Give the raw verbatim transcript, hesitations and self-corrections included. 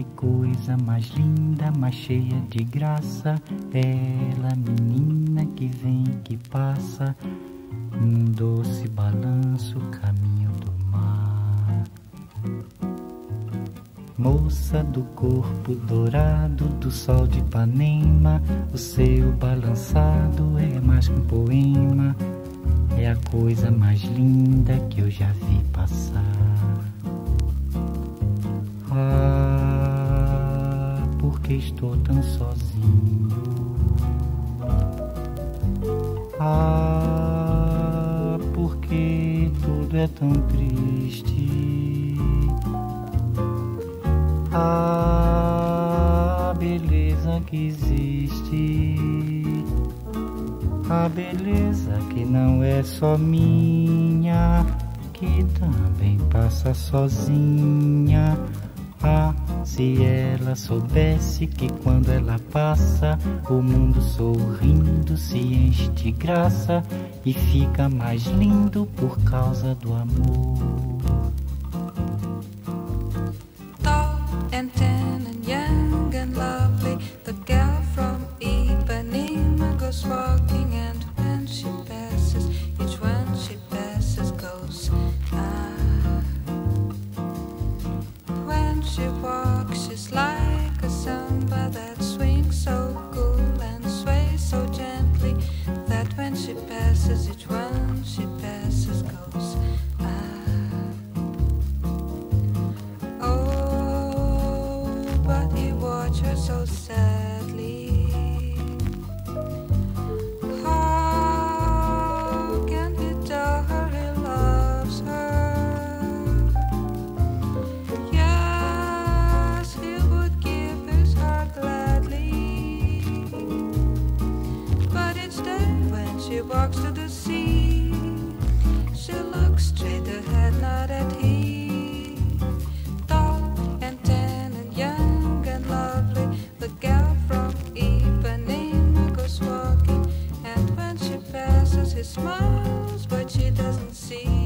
coisa mais linda, mais cheia de graça. Ela, menina que vem, que passa, num doce balanço, caminho do mar. Moça do corpo dourado do sol de Ipanema, o seu balançado é mais que um poema. É a coisa mais linda que eu já vi passar. Ah, porque estou tão sozinho. Ah, porque tudo é tão triste. Ah, beleza que existe. A beleza que não é só minha, que também passa sozinha. Ah, se ela soubesse que quando ela passa, o mundo sorrindo se enche de graça e fica mais lindo por causa do amor. Tall and tan and young and lovely, the girl from Ipanema goes walking, and when she passes, each one she passes goes ah. When she walks, she's like a samba that swings so cool and sways so gently, that when she passes, each one she passes goes ah. Oh, but he watched her so sadly. How can he tell her he loves her? Yes, he would give his heart gladly. But instead, when she walks to the sea, she looks straight ahead, not at he. Tall and tan and young and lovely, the gal from Ipanema goes walking, and when she passes, he smiles, but she doesn't see.